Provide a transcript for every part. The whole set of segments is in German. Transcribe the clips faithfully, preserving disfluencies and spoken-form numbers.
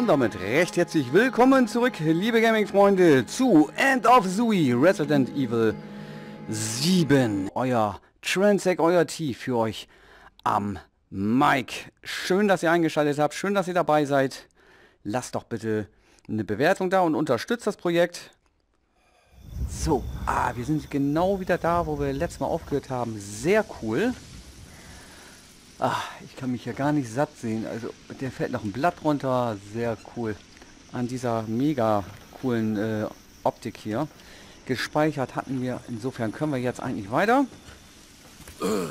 Und damit recht herzlich willkommen zurück, liebe Gaming-Freunde, zu End of Zooey Resident Evil sieben. Euer Transec, euer T für euch am Mic. Schön, dass ihr eingeschaltet habt, schön, dass ihr dabei seid. Lasst doch bitte eine Bewertung da und unterstützt das Projekt. So, ah, wir sind genau wieder da, wo wir letztes Mal aufgehört haben. Sehr cool. Ah, ich kann mich ja gar nicht satt sehen. Also, der fällt noch ein Blatt runter. Sehr cool. An dieser mega coolen äh, Optik hier. Gespeichert hatten wir. Insofern können wir jetzt eigentlich weiter. Uh.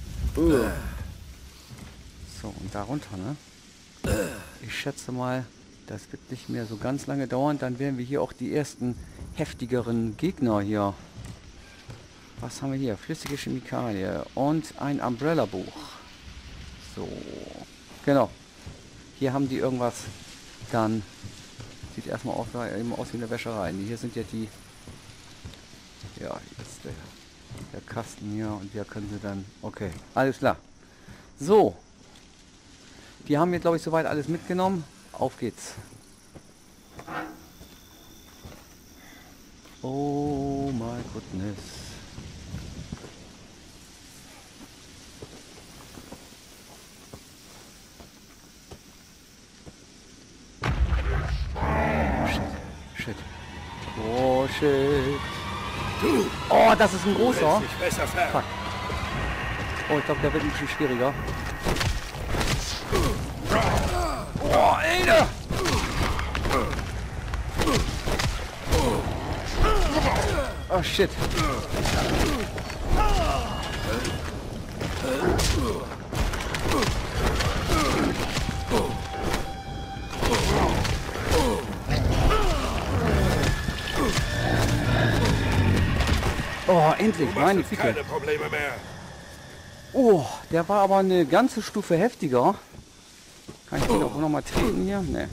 So, und da runter, ne? Ich schätze mal, das wird nicht mehr so ganz lange dauern. Dann werden wir hier auch die ersten heftigeren Gegner hier. Was haben wir hier? Flüssige Chemikalie und ein Umbrella-Buch. So, genau. Hier haben die irgendwas, dann sieht erstmal aus, eben aus wie eine Wäscherei. Hier sind ja die, ja, jetzt der, der Kasten hier und hier können sie dann, okay, alles klar. So, die haben jetzt, glaube ich, soweit alles mitgenommen. Auf geht's. Oh my goodness. Shit. Oh, shit. Du! Oh, das ist ein großer. Nicht besser fern. Fuck. Oh, ich glaube, der wird ein bisschen schwieriger. Oh, Alter! Oh, shit. Oh, endlich, meine Güte. Keine Probleme mehr. Oh, der war aber eine ganze Stufe heftiger. Kann ich den auch noch mal treten hier? Ne.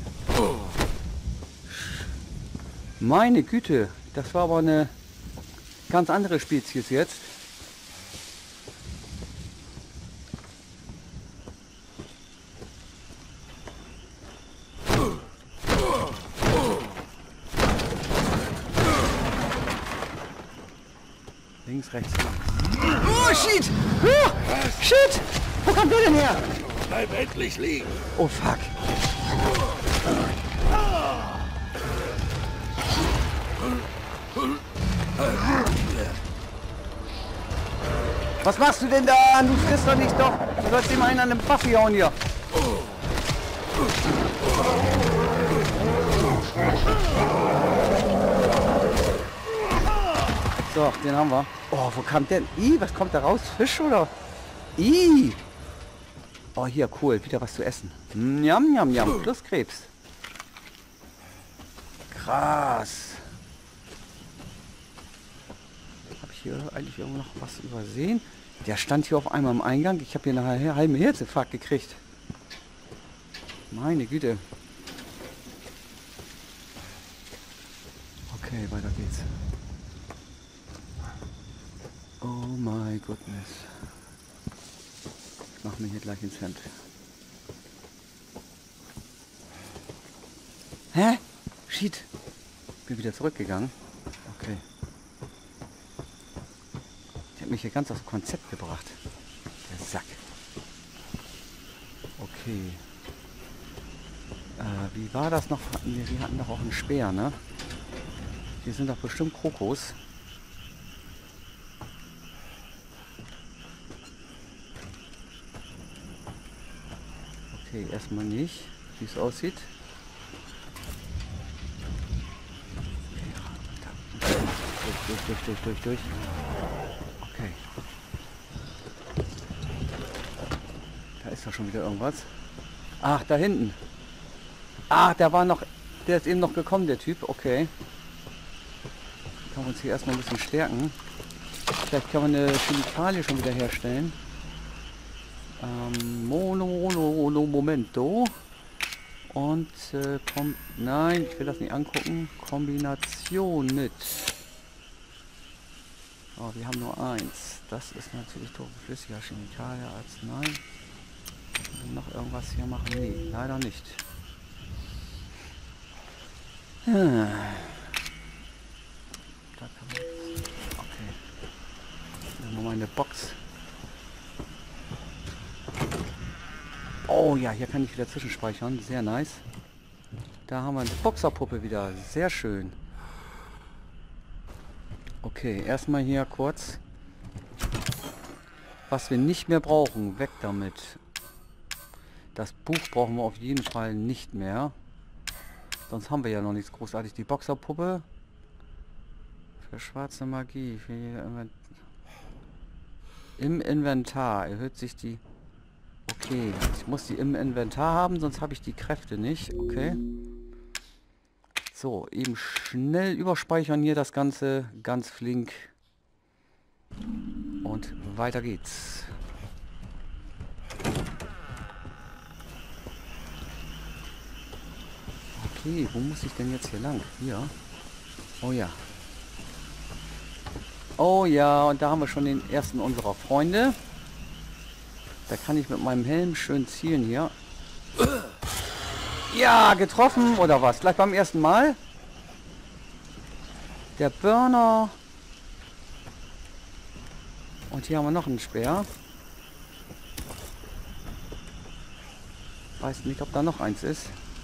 Meine Güte, das war aber eine ganz andere Spezies jetzt. Links, rechts. Oh, shit! Oh, shit! Wo kommt der denn her? Bleib endlich liegen. Oh, fuck. Was machst du denn da? Du frisst doch nicht doch. Du sollst ihm einen an den Buffy hauen hier. So, den haben wir. Oh, wo kam denn? Ih, was kommt da raus? Fisch oder? Ih. Oh, hier, cool. Wieder was zu essen. Njam, njam, njam. Plus Krebs. Krass. Habe ich hier eigentlich irgendwo noch was übersehen? Der stand hier auf einmal im Eingang. Ich habe hier eine halbe Herzinfarkt gekriegt. Meine Güte. Okay, weiter geht's. Oh my goodness. Ich mach mir hier gleich ins Hemd. Hä? Shit. Bin wieder zurückgegangen. Okay. Der hat mich hier ganz aus dem Konzept gebracht. Der Sack. Okay. Äh, wie war das noch? Wir, wir hatten doch auch einen Speer, ne? Hier sind doch bestimmt Krokos. Okay, erstmal nicht, wie es aussieht. Okay, durch, durch, durch, durch, durch. Okay. Da ist doch schon wieder irgendwas. Ach, da hinten. Ach, der war noch, der ist eben noch gekommen, der Typ. Okay. Können wir uns hier erstmal ein bisschen stärken. Vielleicht kann man eine Chemikalie schon wieder herstellen. Ähm, Mono, Mono, Mono, Momento. Und, äh, komm, nein, ich will das nicht angucken. Kombination mit. Oh, wir haben nur eins. Das ist natürlich flüssiger Chemikalie, Arznei. Noch irgendwas hier machen? Nee, leider nicht. Ja. Da kann man jetzt... Okay. Nehmen wir mal eine Box. Oh ja, hier kann ich wieder zwischenspeichern. Sehr nice. Da haben wir eine Boxerpuppe wieder. Sehr schön. Okay, erstmal hier kurz. Was wir nicht mehr brauchen. Weg damit. Das Buch brauchen wir auf jeden Fall nicht mehr. Sonst haben wir ja noch nichts großartig. Die Boxerpuppe. Für schwarze Magie. Für Invent Im Inventar erhöht sich die... Okay, ich muss die im Inventar haben, sonst habe ich die Kräfte nicht. Okay. So, eben schnell überspeichern hier das Ganze. Ganz flink. Und weiter geht's. Okay, wo muss ich denn jetzt hier lang? Hier. Oh ja. Oh ja, und da haben wir schon den ersten unserer Freunde. Da kann ich mit meinem Helm schön zielen hier. Ja, getroffen oder was? Gleich beim ersten Mal. Der Burner. Und hier haben wir noch einen Speer. Weiß nicht, ob da noch eins ist.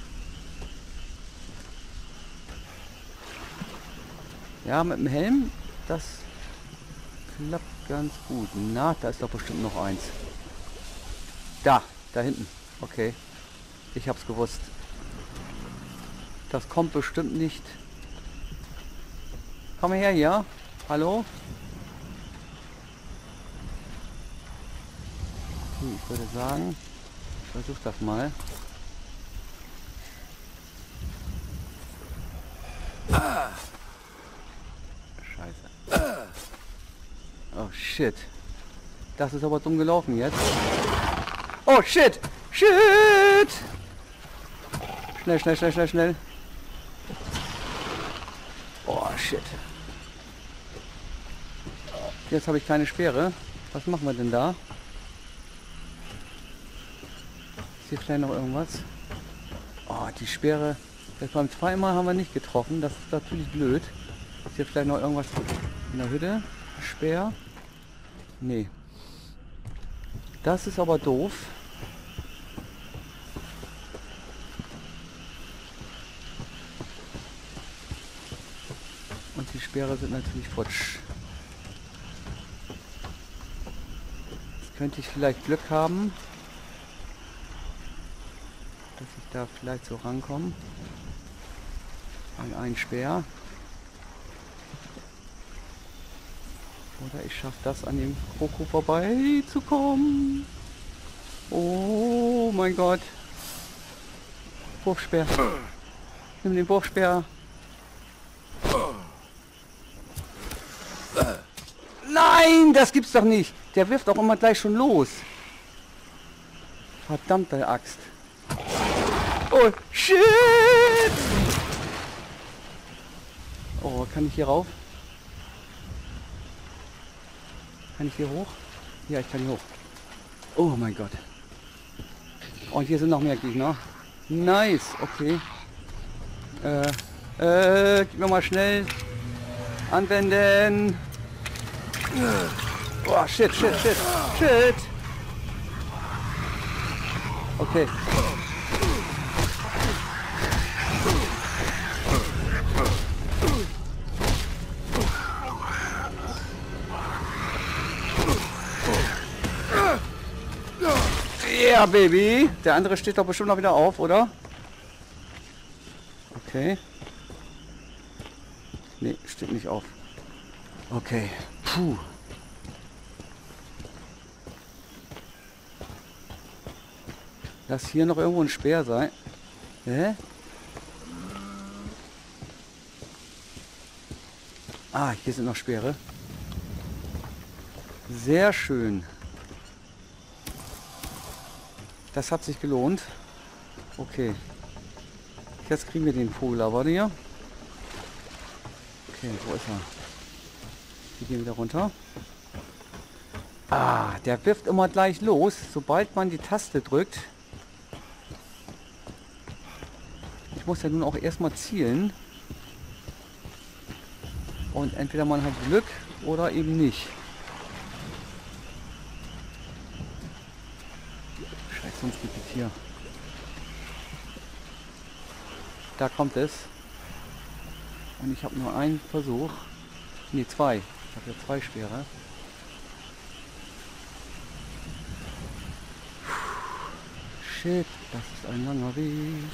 Ja, mit dem Helm, das klappt ganz gut. Na, da ist doch bestimmt noch eins. Da, da hinten. Okay. Ich hab's gewusst. Das kommt bestimmt nicht. Komm her hier. Hallo? Okay, ich würde sagen, versuch das mal. Scheiße. Oh shit. Das ist aber dumm gelaufen jetzt. Oh shit! Shit! Schnell, schnell, schnell, schnell, schnell. Oh shit. Jetzt habe ich keine Speere. Was machen wir denn da? Ist hier vielleicht noch irgendwas? Oh, die Speere. Das beim zweiten Mal haben wir nicht getroffen. Das ist natürlich blöd. Ist hier vielleicht noch irgendwas in der Hütte? Speer? Nee. Das ist aber doof. Und die Speere sind natürlich futsch. Jetzt könnte ich vielleicht Glück haben, dass ich da vielleicht so rankomme. An einen Speer. Oder ich schaffe das, an dem Kroko vorbeizukommen. Oh mein Gott. Wurfspeer. Nimm den Wurfspeer. Nein, das gibt's doch nicht. Der wirft auch immer gleich schon los. Verdammte Axt. Oh, shit. Oh, kann ich hier rauf? Kann ich hier hoch? Ja, ich kann hier hoch. Oh mein Gott. Und hier sind noch mehr Gegner. Nice, okay. Äh, äh, gib mir mal schnell. Anwenden. Oh, shit, shit, shit, shit. Okay. Yeah, Baby. Der andere steht doch bestimmt noch wieder auf, oder? Okay. Nee, steht nicht auf. Okay. Puh. Lass hier noch irgendwo ein Speer sein. Hä? Ah, hier sind noch Speere. Sehr schön. Das hat sich gelohnt. Okay. Jetzt kriegen wir den Vogel aber hier. Okay, wo ist er? Wir gehen wieder runter. Ah, der wirft immer gleich los, sobald man die Taste drückt. Ich muss ja nun auch erstmal zielen. und entweder man hat Glück oder eben nicht. Scheiße, sonst gibt es hier. Da kommt es. Und ich habe nur einen Versuch. Ne, zwei. Ich habe ja zwei Speere. Shit, das ist ein langer Weg.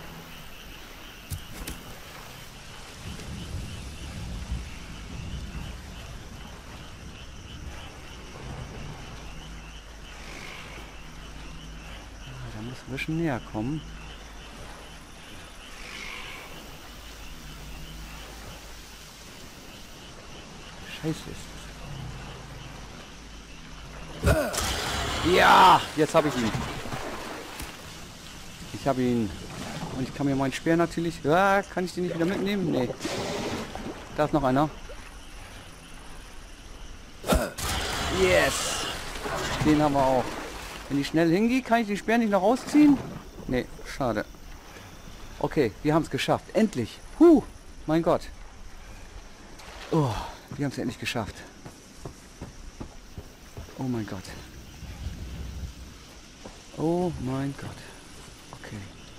Ah, da muss ein bisschen näher kommen. Scheiße ist das. Ja, jetzt habe ich ihn. Ich habe ihn. Und ich kann mir meinen Speer natürlich... Ja, kann ich den nicht wieder mitnehmen? Nee. Da ist noch einer. Yes! Den haben wir auch. Wenn ich schnell hingehe, kann ich den Speer nicht noch rausziehen? Nee, schade. Okay, wir haben es geschafft. Endlich. Huh, mein Gott. Oh, wir haben es endlich geschafft. Oh mein Gott. Oh mein Gott. Okay.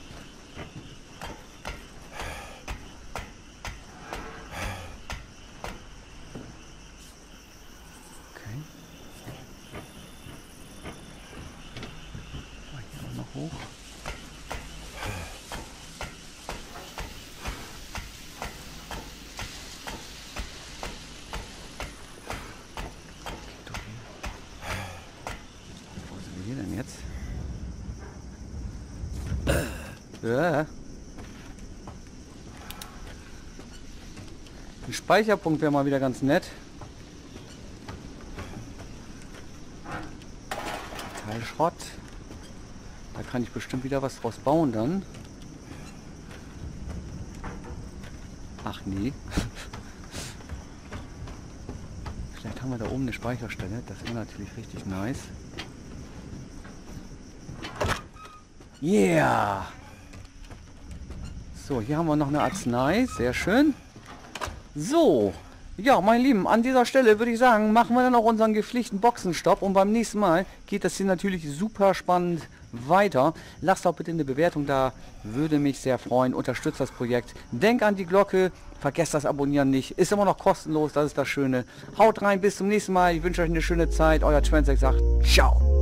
Okay. Mal hier noch hoch. Wo sind wir hier denn jetzt? Ja. Ein Speicherpunkt wäre mal wieder ganz nett. Teilschrott. Da kann ich bestimmt wieder was draus bauen dann. Ach nee. Vielleicht haben wir da oben eine Speicherstelle. Das wäre natürlich richtig nice. Yeah! So, hier haben wir noch eine Arznei. Sehr schön. So. Ja, meine Lieben, an dieser Stelle würde ich sagen, machen wir dann auch unseren gepflichteten Boxenstopp. Und beim nächsten Mal geht das hier natürlich super spannend weiter. Lasst auch bitte eine Bewertung da. Würde mich sehr freuen. Unterstützt das Projekt. Denkt an die Glocke. Vergesst das Abonnieren nicht. Ist immer noch kostenlos. Das ist das Schöne. Haut rein. Bis zum nächsten Mal. Ich wünsche euch eine schöne Zeit. Euer Transact sagt ciao.